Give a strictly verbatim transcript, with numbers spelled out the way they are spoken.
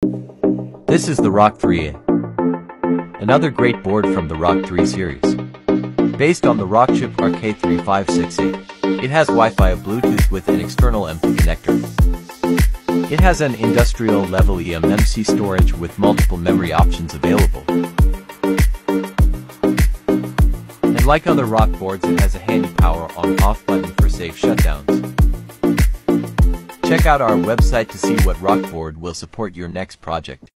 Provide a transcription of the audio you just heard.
This is the Rock three A, another great board from the Rock three series. Based on the Rockchip R K three five six eight, it has Wi-Fi, Bluetooth with an external M P connector. It has an industrial-level E M M C storage with multiple memory options available. And like other Rock boards, it has a handy power on-off button for safe shutdowns. Check out our website to see what Rock board will support your next project.